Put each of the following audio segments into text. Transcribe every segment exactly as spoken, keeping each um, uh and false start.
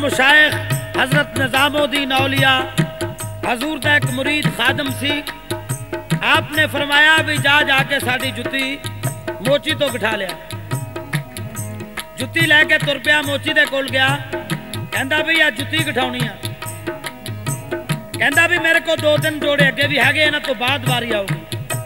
मशाइख हजरत निजामुद्दीन औलिया हजूर का एक मुरीद खादम सी। आपने फरमाया भी जा जाके साड़ी जुत्ती मोची तो बिठा लिया। जुत्ती लैके तुर पिया, मोची दे कोल गया, कहंदा भी आ जुत्ती बिठाउणी आ। कहंदा भी मेरे को दो तीन जोड़े अगे भी हैगे, इन्हां तो बाद वारी आऊगी।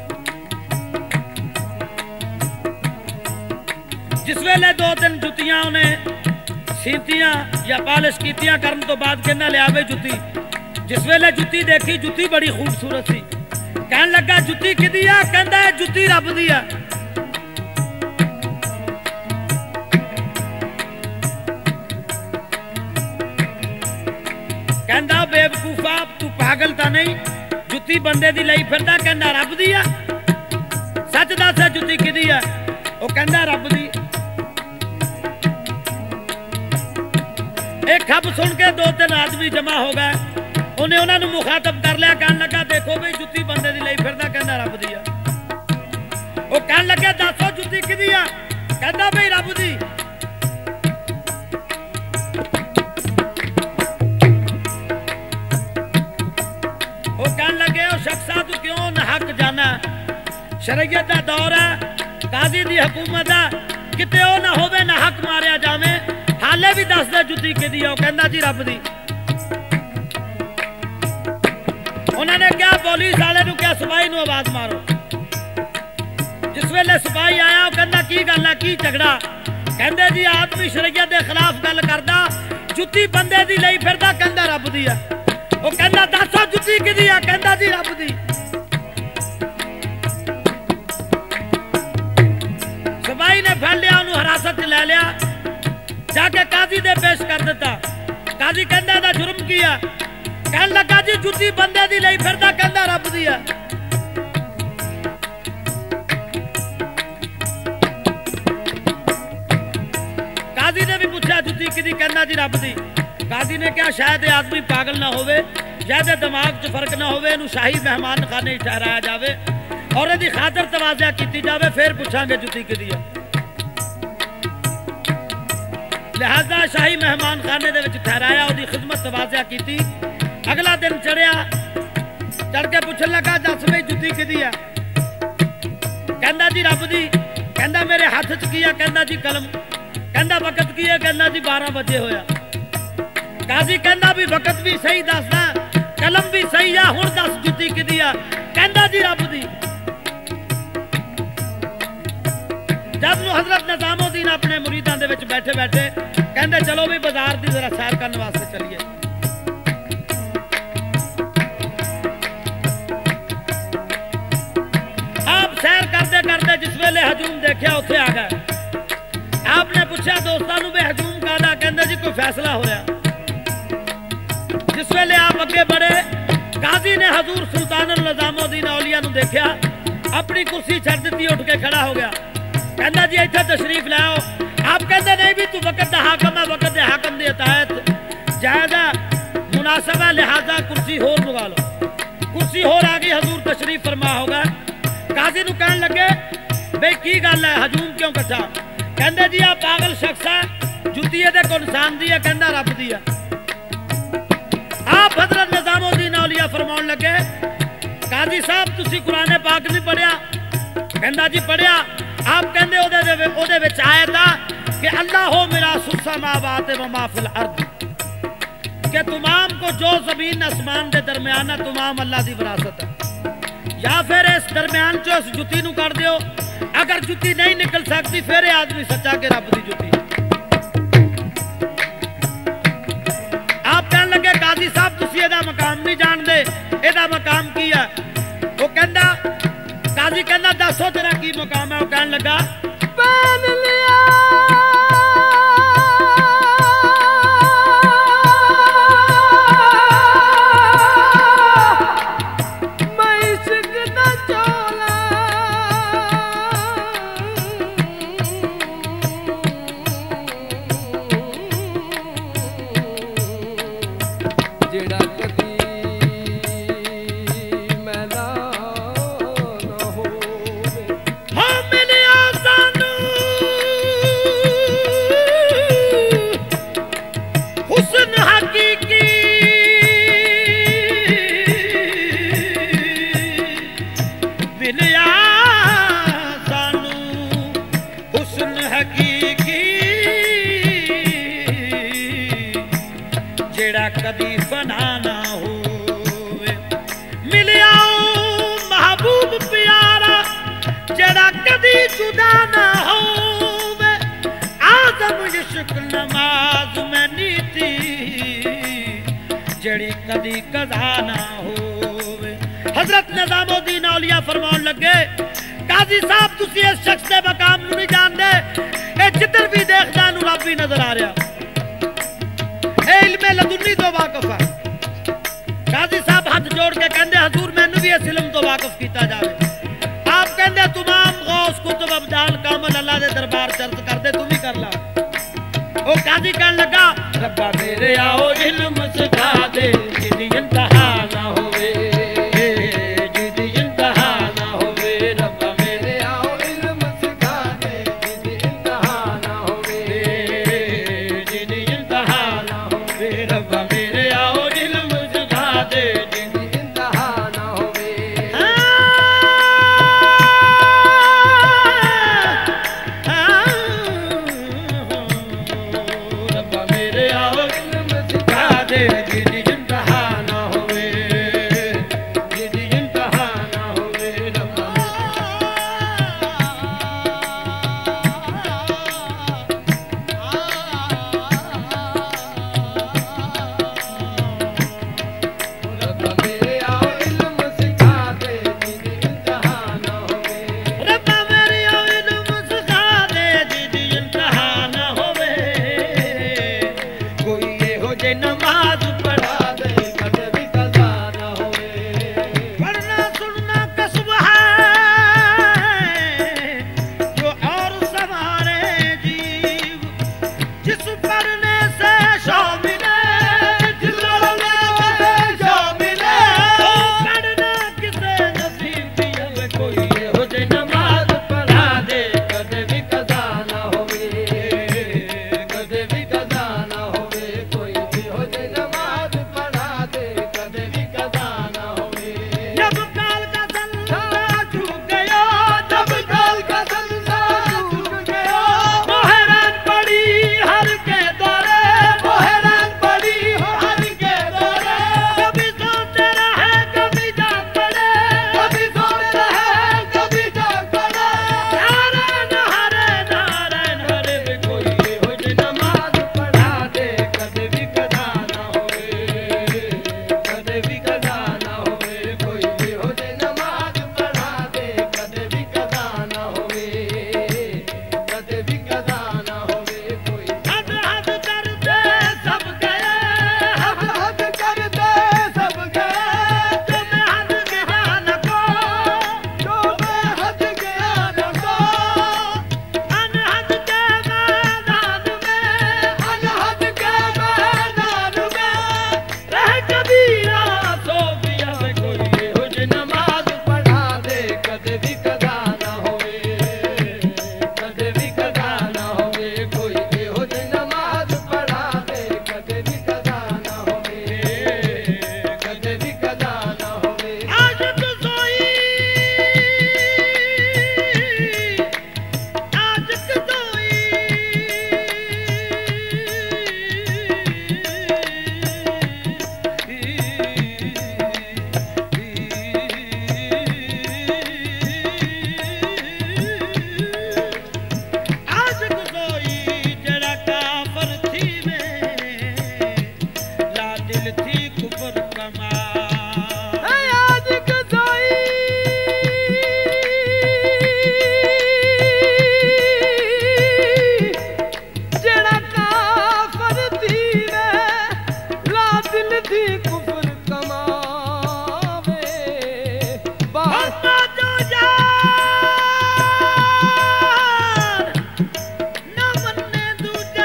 जिस वेले दो तीन जुत्तियां उन्हें सीतियां या पालिश कीतियां करन तो बाद कहना लिया वे जुत्ती। जिस वेले जुत्ती देखी, जुत्ती बड़ी खूबसूरत सी। कहन लगा जुत्ती किदी आ? कहंदा है जुत्ती रब दी आ। कहंदा बेवकूफा तू पागल ता नहीं, जुत्ती बंदे दी लई फिरदा। कहंदा रब दी आ। सच दस जुत्ती किदी आ? ओ कहंदा रब दी। एक खब सुन के दो तीन आदमी जमा हो गए, उन्हें उन्होंने मुखातब कर लिया। कहन लगा देखो भाई जुत्ती बंदे दी लई फिरदा, कहंदा रब दी आ। वो कहन लगे दसो जुत्ती किदी आ? कहंदा भाई रब दी। वो कहन लगे ओ शख्सा तू क्यों नहक जाना? शरीयत दा दौर है, काजी दी हुकूमत है, किते ओ ना होवे ना हक मारिया जावे। हाले भी दस दे जुत्ती किदी आ? कहंदा जी रब दी। उन्होंने क्या पुलिस वाले नूं क्या सिपाही नूं आवाज मारो। जिस वेले सिपाही आया कहंदा की गल है, की झगड़ा? कहंदे जी आदमी शरीयत दे खिलाफ गल करदा, जुत्ती बंदे दी लई फिरदा, कहंदा रब दी आ। वो कहंदा दसो जुत्ती किदी आ? कहंदा जी रब दी। सिपाही ने फड़ लिया, उन्होंने हिरासत च ले लिया, जाके काजी दे पेश कर दिता। काजी कहंदा दा जुर्म किया? कहन लगा जी जुत्ती बंदे दी लई फिरदा, कहंदा रब दी आ। काजी ने भी पूछा जुत्ती किदी? कहंदा जी रब दी। काजी ने क्या शायद आदमी पागल ना होवे, शायद दिमाग च फर्क ना होवे, इनू शाही मेहमान खाने ठहराया जावे और इहदी खातर तवाज़ा कीती जावे, फिर पूछांगे जुत्ती किदी आ। लिहाजा शाही मेहमान खाने दे विच ठहराया, उहदी खिदमत तवाज़ा कीती। अगला दिन चढ़िया, चढ़ के पूछन लगा दस बई जुत्ती किदी आ? कहंदा जी रब दी। कहंदा मेरे हाथ च की आ? कहंदा जी कलम। कहंदा वक्त की है? कहंदा जी बारह बजे होया। काजी कहंदा भी वक्त भी सही दसदा, कलम भी सही आ, हुण दस जुत्ती किदी आ? कहंदा जी रब दी। जब हजरत निजामुद्दीन अपने मुरीदां दे विच बैठे बैठे कहंदे चलो भी बाजार दी जरा सैर करने वास्ते चलिए। आप सैर करते करते जिस वेले हजूम देखा उत्थे आ गए। आपने पूछा दोस्तां नूं भी हजूम कादा? कहंदे जी कोई फैसला होया। जिस वेले आप अगे बढ़े, काजी ने हजूर सुल्तानुल निजामुद्दीन औलिया नूं देखा, अपनी कुर्सी छड़ दी, उठ के खड़ा हो गया। कहंदा जी इत्थे तशरीफ लाओ। आप कहंदे नहीं भी तू वक्त दा हाकम है, वक्त दे हाकम दी इताअत जायज़ है, मुनासब है, लिहाजा कुर्सी होर मंगा लो। कुर्सी होर आ गई, हजूर तशरीफ फरमा हो गए। काजी नूं कहन लगे बई की गल है, हजूम क्यों कट्ठा? कहंदे जी आ पागल शख्स है, जुत्ती इहदे कोल इंसान दी है, कहंदा रब दी है। आप हजरत निजामुद्दीन औलिया फरमाउण लगे काजी साहब तुसी कुरान पाक नहीं पढ़िया? कहंदा जी पढ़िया। आप कहंदे ओदे ओदे विच आया था कि अल्लाह हो मेरा सुसमावात व मा फिल अर्द, कि तमाम को जो जमीन आसमान के दरमियान है तमाम अल्लाह की विरासत है। या फिर इस दरमियान चो इस जुत्ती नूं कढ़ दियो, अगर जुत्ती नहीं निकल सकती फिर आदमी सच्चा के रब दी जुत्ती। आप कहन लगे काजी साहब तुसी इहदा मकाम नहीं जानदे, इहदा मकाम की है? वो कहंदा काजी कहंदा दसो तेरा की मकाम है? वो कहन लगा पहन लिया हो मिलिया सानू कदी कदा ना होवे। हजरत निजामुद्दीन औलिया फरमान लगे काजी साहब तुसी इस शख्स के मकाम नूं नहीं जानदे, ए जिधर भी देखदा नूं रब ही नजर आ रहा, ए इल्मे लदुन्नी तो वाकिफ है। काजी साहब हाथ जोड़ के कहंदे हजूर मैनू भी इस इल्म तो वाकिफ कीता जावे। आप कहंदे तमाम गौस कुतुब अब्दाल कामल अल्लाह दे दरबार चर्च कर दे, तू भी कर ला। ओ काजी कहन लगा रब्बा मेरे आओ इल्म सिखा दे जिदी इंतहा ना होवे, जिदी इंतहा ना होवे। रब्बा मेरे आओ इल्म सिखा दे जिदी इंतहा ना होवे, जिदी इंतहा ना होवे। रब्बा मेरे आओ इल्म सिखा दे जिदी इंतहा ना होवे। रब्बा मेरे आओ इल्म सिखा दे जिदी इंतहा ना होवे, जिदी इंतहा ना होवे। रब्बा रब्बा मेरे आओ इल्म सिखा दे जिदी इंतहा ना होवे, रब्बा मेरे आओ इल्म सिखा दे जिदी इंतहा ना होवे। कोई एहो जे नमाज पढ़ा दे कदे भी कज़ा ना होवे। पढ़ना सुनना कसब है जो और सवारे जीव, जिस पढ़ने से शौ मिले, जिस पढ़ने से शौ मिले। पढ़ना किसे नसीब दिया वे, कोई एहो जे नमाज पढ़ा दे कदे भी कज़ा ना होवे, कदे भी कज़ा ना होवे। कोई एहो जे नमाज पढ़ा दे कदे भी कज़ा ना होवे। जब काल का संसा झुक गया, जब काल का संसा झुक गया। मोहरान पड़ी हर के दौरे, मोहरान पड़ी हर के दौरे। कभी सोते रहे कभी जाग पड़े, कभी सोते रहे कभी जाग पड़े। नारायण हरे नारायण हरे वे, कोई एहो जे नमाज पढ़ा दे कदे भी कज़ा ना होवे, कदे भी कज़ा ना होवे। कोई एहो जे नमाज पढ़ा दे कदे भी कज़ा ना होवे, कदे भी कज़ा ना होवे। कोई हद हद करते सब गए, हद हद करते सब गए। जो बेहद गया न को, जो बेहद गया न को। अनहद के मैदान में, अनहद के मैदान में रह कबीरा सो पिया वे। कोई एहो जे नमाज पढ़ा दे कदे भी कज़ा ना होवे, कदे भी कज़ा ना होवे। कोई एहो जे नमाज पढ़ा दे कदे भी कज़ा ना होवे, कदे भी कज़ा ना होवे। आशिक सोई, आशिक सोई। आशिक सोई जड़ा काफर थी में, ला दिल थी कुफर कमा। आशिक सोई जड़ा काफर थी में, ला दिल थी कुफर कमावे। बाहर जो यार न मन्ने दूजा,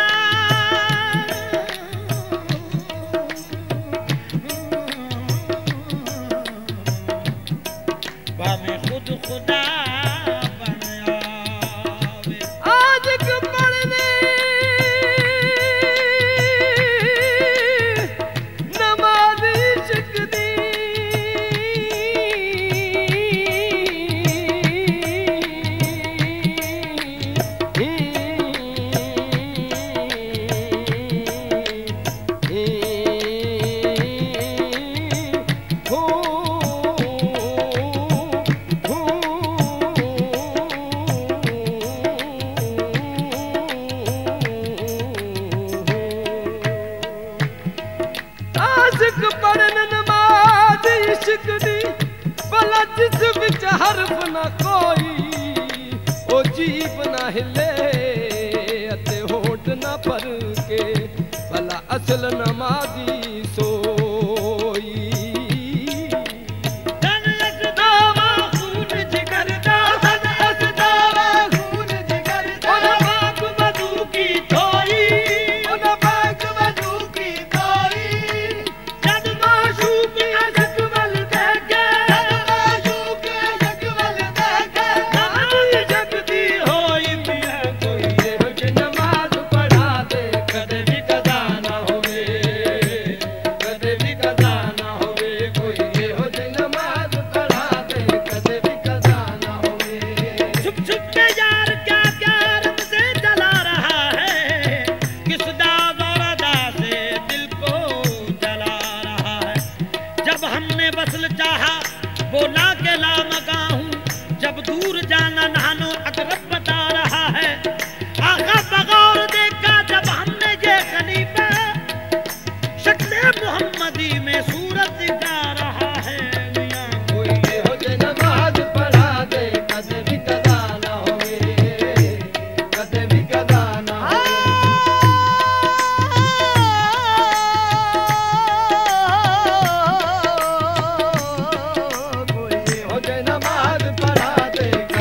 भाਵੇਂ खुद खुदा बन आवे। आशिक पढ़ने नमाज इश्क दी, हो हो हरफ न कोई ओ जीब न हिले अते होठ न पर के भला असल नमाजी सोई बोला के ला मगा हूँ जब दूर जाना नहानो अकरब बता रहा है आका बगौर देखा जब हमने ये खलीफा शक्ल मोहम्मदी में सूरत दिखा रहा है मियां कोई ये हो जे नमाज पढ़ा दे कदे भी कदा ना होवे कदे भी कदा ना नमाज पढ़ा दे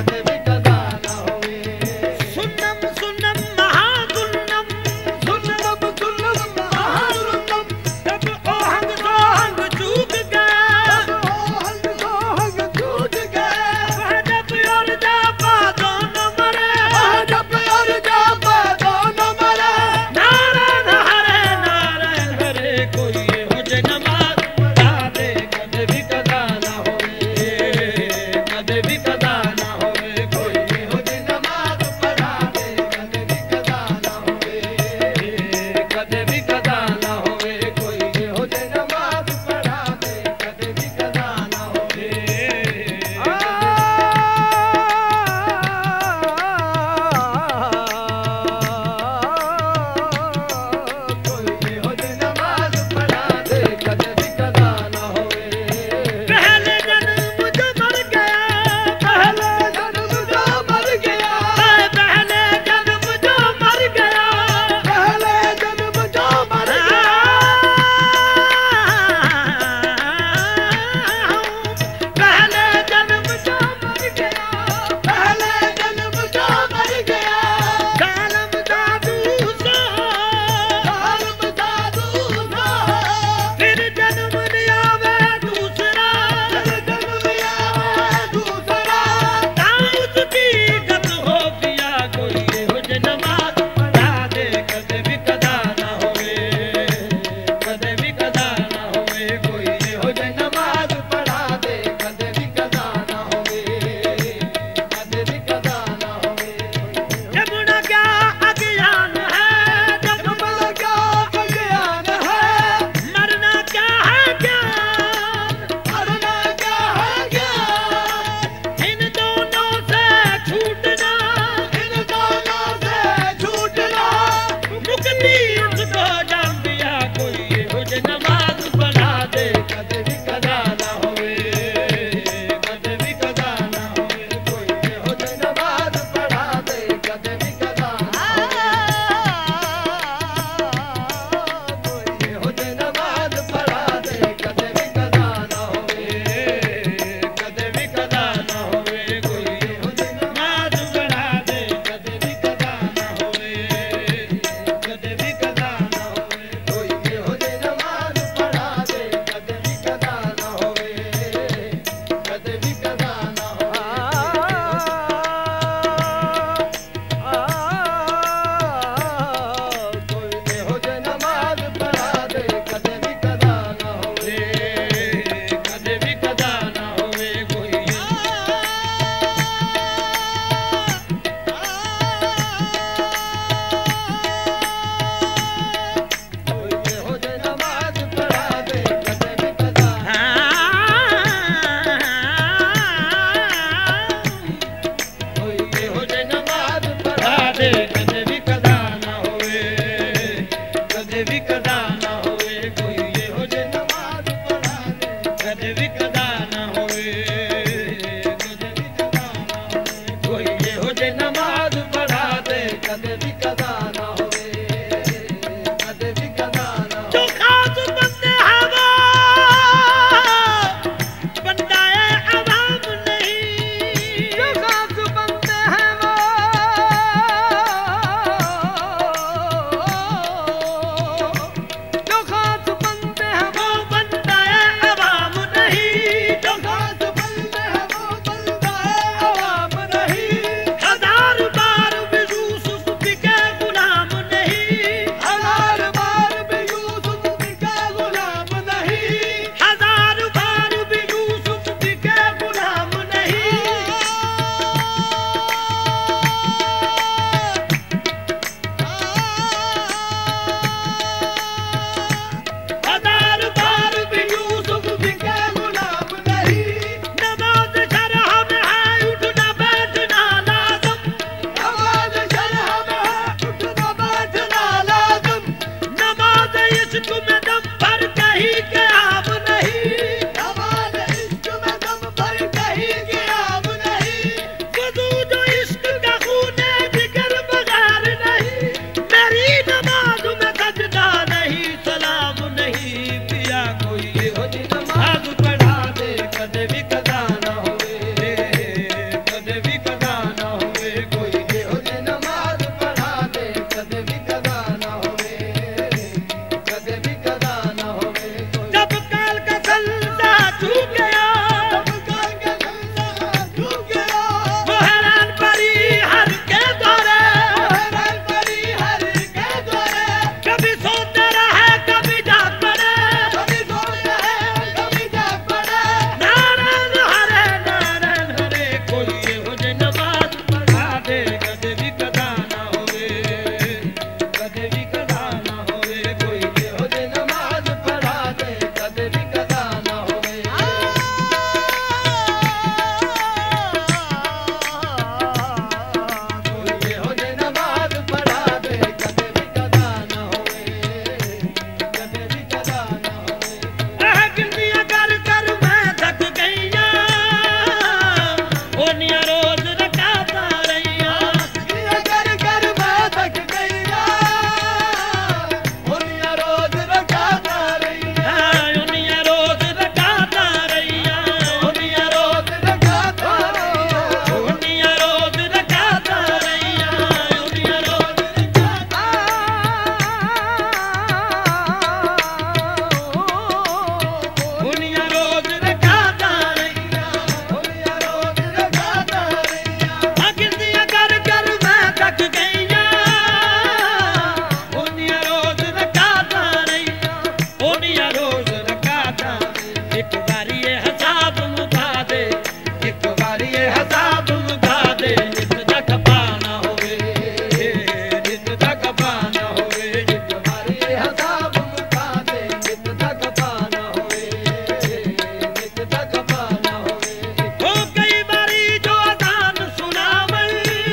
हिसाब मुका दे नित दा खपा ना होवे नित दा खपा ना होवे एक बारी हिसाब मुका दे नित दा खपा ना होवे नित दा खपा ना होवे ओ कई बारी जो अजान सुनावन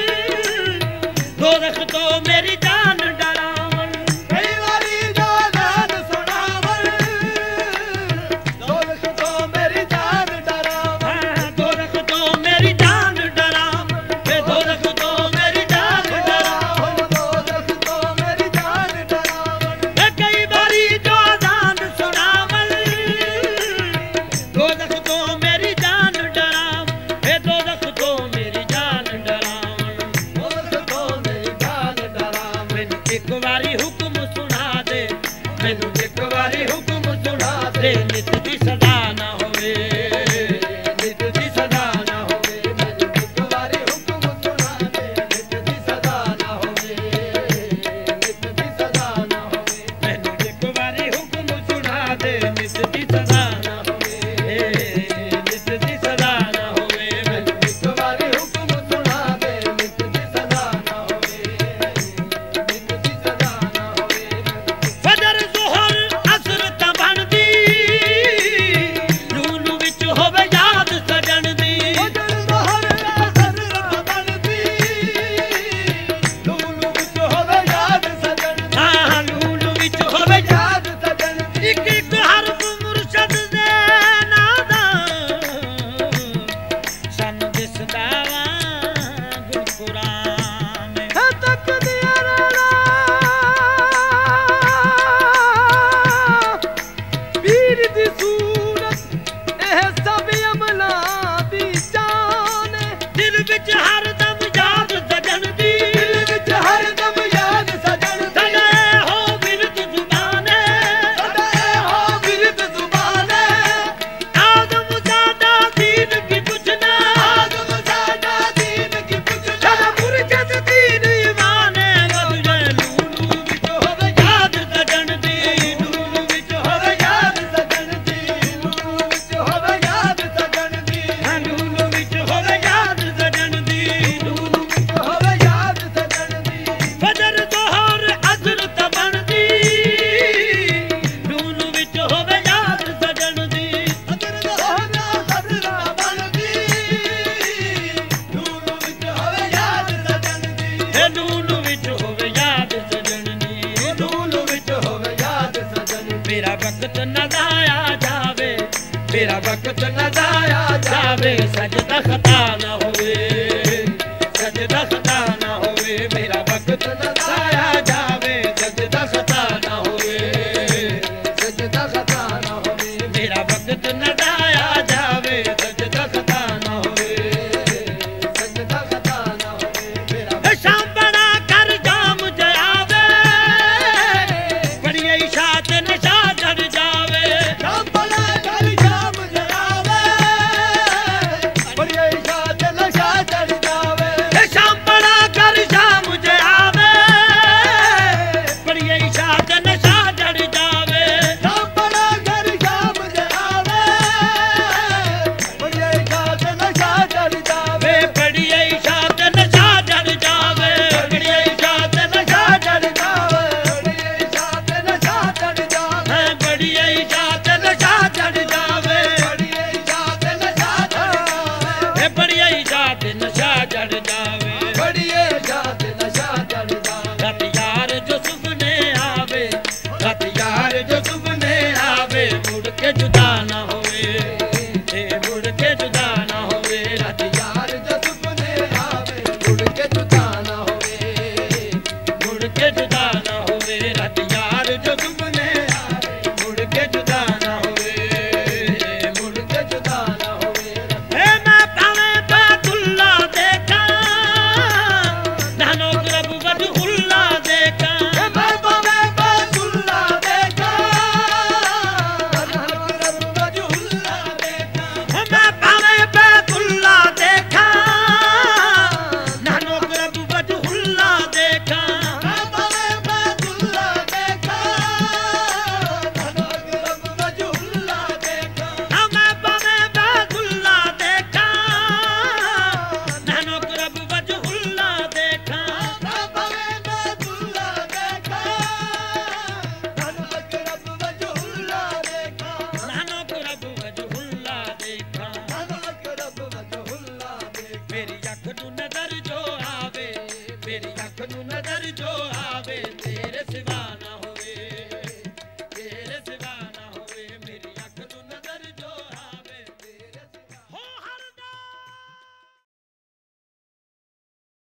दोज़ख तो मेरी जान डरावन कई बारी जो अजान सुनावन दोज़ख तो मेरी जान डरावन दोज़ख तो मेरी जान डरावन हे दोज़ख तो मेरी जान डरावन दोज़ख तो मेरी जान डरावन हे कई बारी जो अजान सुनावन दोज़ख तो मेरी जान डरावन हे दोज़ख तो मेरी जान डरावन दोज़ख तो मेरी जान डरावन मैनू एक बारी हुक्म सुना दे मैनू एक बारी हुक्म सुना दे नित दी सदा ना होवे नित दी सदा ना होवे मैनू एक बारी हुक्म सुना दे नित दी सदा ना होवे नित दी सदा ना होवे मैनू एक बारी हुक्म सुना दे नित दी सदा ना होवे नित दी सदा ना होवे मैनू एक बारी हुक्म सुना दे नित दी सदा ना होवे नित दी सदा ना होवे फजर ज़ोहर असर तां बनदी लूलू विच होवे याद सजन दी फजर ज़ोहर असर तां बनदी लूलू विच होवे याद सजन दी हां लूलू विच होवे याद सजन दी एक एक हरफ मुर्शद दे नादा सानू दिसदा वा गुल कुरान है तक दिया राणा पीर दी सूरत एह सब अमला दी जान दिल विच हर दम याद सजन दी दिल विच हर दम याद सजन दी सदा हो बिरद जुबाने सदा हो बिरद जुबाने आदम ज़ादा दीन की पूछना आदम ज़ादा दीन की पूछना मुर्शद दीन ईमाने वदे लूलू विच होवे याद सजन दी लूलू विच होवे याद सजन दी लूलू विच होवे याद सजन दी लूलू विच होवे याद सजन दी लूलू विच होवे याद सजन दी फजर ज़ोहर असर तां बनदी लूलू विच होवे याद सजन दी फजर ज़ोहर असर तां बनदी लूलू विच होवे याद सजन दी हे लूलू विच होवे याद सजन दी लूलू विच होवे याद सजन मेरा वक्त न जाया जावे मेरा वक्त न जाया जावे सजदा खता ना होवे सजदा खता ना होवे मेरा वक्त न जाया जावे सजदा खता ना होवे सजदा खता ना होवे मेरा वक्त न जाया जावे सजदा खता ना होवे सजदा खता ना होवे मेरा शाम बना कर जाम जयावे बड़िया इशा ते नशा चढ़ जावे शाम बना कर जाम जयावे बड़िया इशा ते नशा चढ़ जावे शाम बना कर जाम जयावे बड़िया इशा ते नशा चढ़ जावे शाम बना कर जाम जयावे बड़िया इशा ते नशा चढ़ जावे बड़िया इशा ते नशा चढ़ जावे बड़िया इशा ते नशा चढ़ जावे बड़िया इशा ते नशा चढ़ जावे बड़िया इशा ते नशा चढ़ जावे बड़िया इशा ते नशा चढ़ जावे बड़िया इशा ते